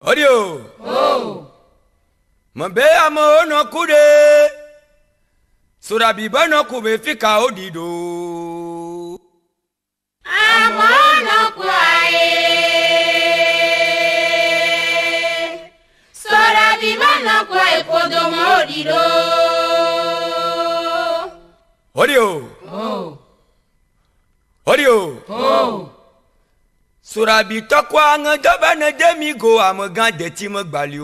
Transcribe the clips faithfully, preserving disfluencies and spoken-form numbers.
Odio. Oh. Mbe amo no kude. Sura biba no kube fika odido. Amo no kwae. Sura biba no kwae podomo odido. Odio. Oh. Odio. Oh. Sura bi tokwa nga doba na demi go amagan de ti mo gbalio.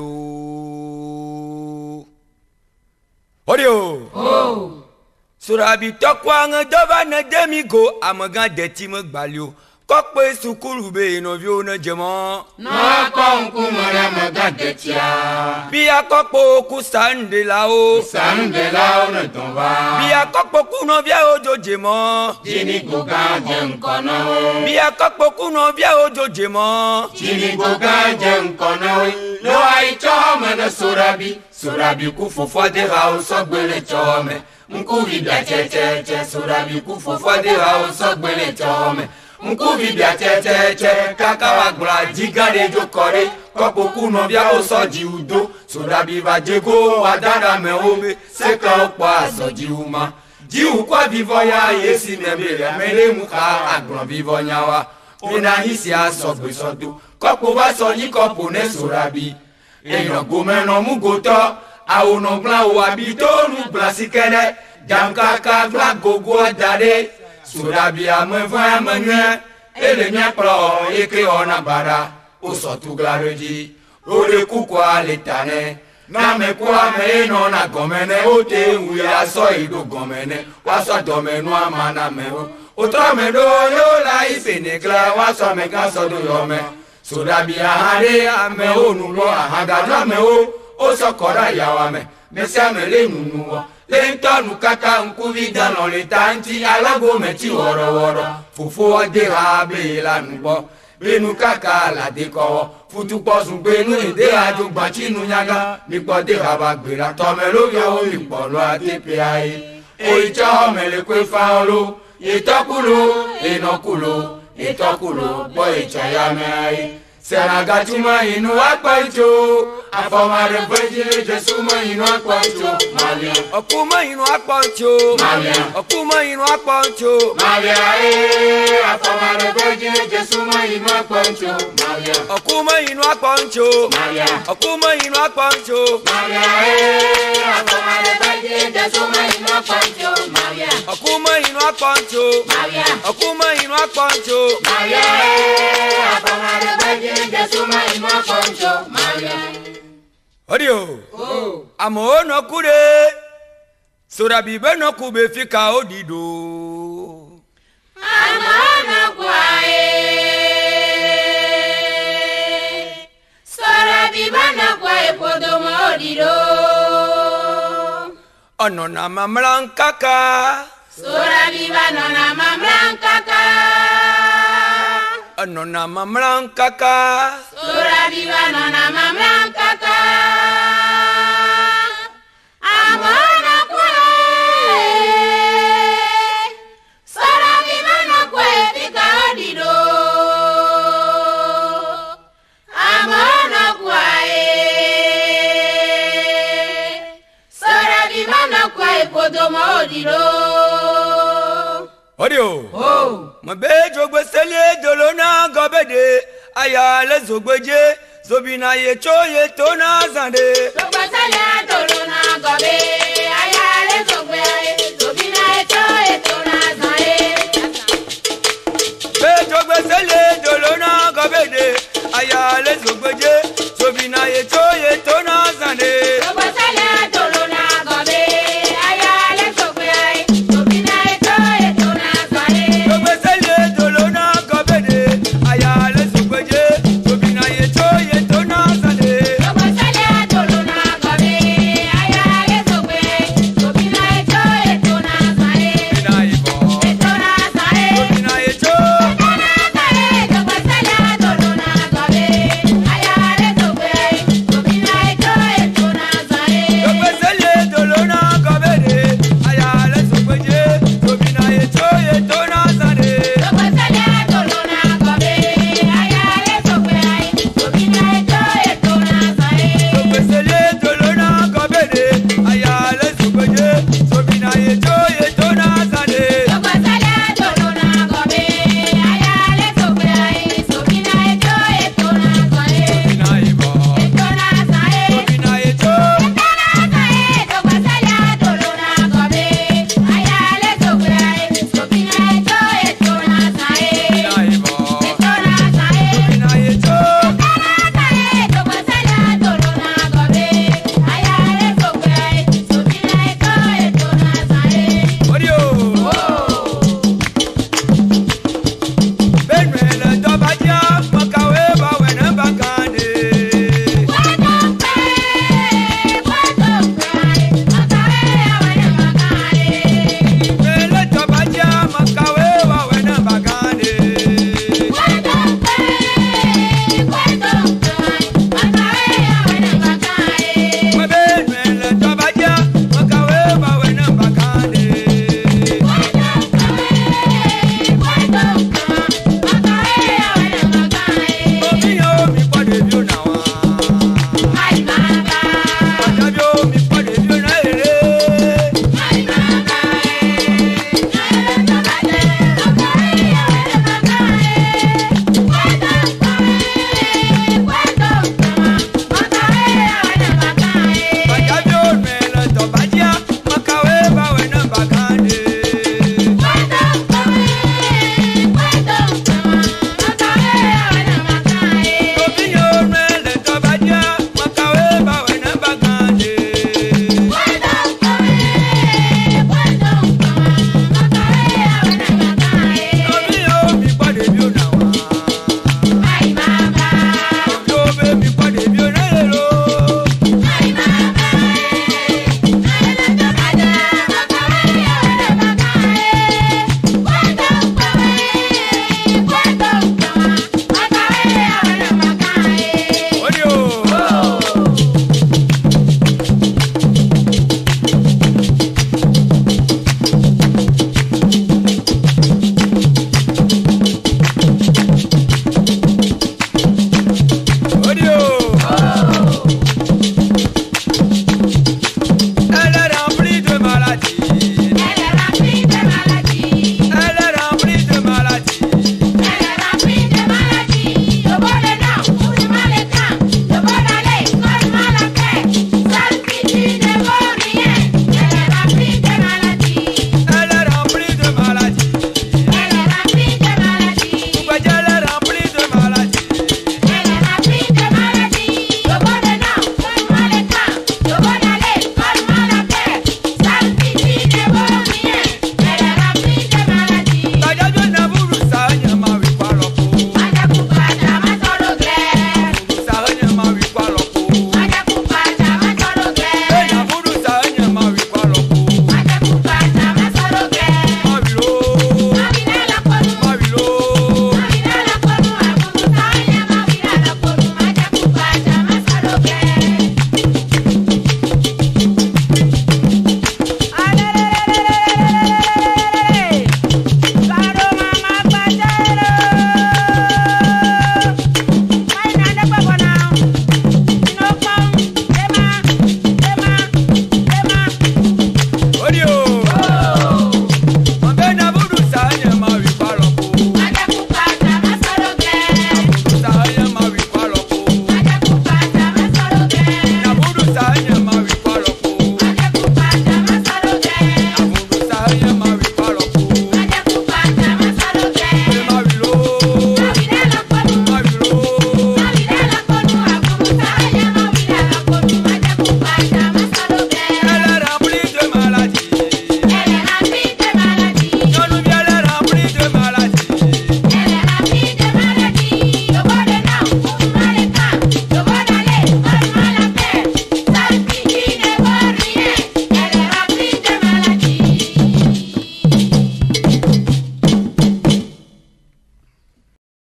Odio. Oh. Sura bi tokwa nga doba na demi go amagan de ti mo gbalio. Kokpe sukuru be no vi ona jemo. Na konku mara magade tia. Bi akokpo ku sande la o. Sande la o na tomba. Bi akokpo ku no via ojo jemo. Jini goga jem kono. Bi akokpo ku no via ojo jemo. Jini goga jem kono. No ai chome na surabi. Surabi ku fofo de ha o sogbele chome. Mku vibia che che che. Surabi ku fofo de ha o sogbele chome. Mkuvi bia che che che kaka wa gbra jigade jo kore kopoku no bia o soji udo soda bi va jego wa dada me obe se ka o pa soji uma ji u kwa vivo ya yesi me bele mele mu ka agbon vivo nya wa mina hisi asogbe sodo kopo wa so yi kopo ne sora bi eyan go meno mu go to awono gla o abi to nu gla sikere jam kaka gla gogo dade Surabi amefa amenye ele nya pro eke ona bara o so tu glareji o le kukwa letane na me kwa me no na gomene o te wu ya so ido gomene wa so do menu amana me o to me do yo la ifene kla wa so me ka so do yo me Surabi ahare ame onu lo ahada na me o o so kora ya wa me me se me le nunu wo Lentonu kaka nkuvi dano le tanti alago meti woro woro fufu ade ha be la nubo benu kaka la de ko futu posun benu ede ajo gba chinu nyaga nipo de ha ba gbera to me lo yo o ipo lo ate pe ai o ijo me le kwe fa olo itokulo enokulo itokulo bo ijo ya me ai Seraga tuma inu akpa ijo afomare bejile Jesu ma inu akpa ijo Maria Okuma inu akpa ijo Maria Okuma inu akpa ijo Maria eh afomare bejile Jesu ma inu akpa ijo Maria Okuma inu akpa ijo Maria Okuma inu akpa ijo Maria eh afomare bejile Jesu ma inu akpa ijo Maria Okuma inu akpa ijo Maria Okuma inu akpa ijo Maria eh afomare bejile Jesu ma inu akpa ijo Maria Odio. Oh. Amo no kure. Sura bibe no kube fika odido. Amo no kwae. Sura bibe no kwae podomo odido. Ono na mamran kaka. Sura bibe no na mamran kaka. Ono na mamran kaka. Sura bibe no na mamran kaka. Odio. Oh. Mbe jogbe sele dolona gobede aya le zogbeje zobina ye choye to na zande. Jogbe sele dolona gobe aya le zogbe zobina ye choye to na zande. Mbe jogbe sele dolona gobede aya le zogbeje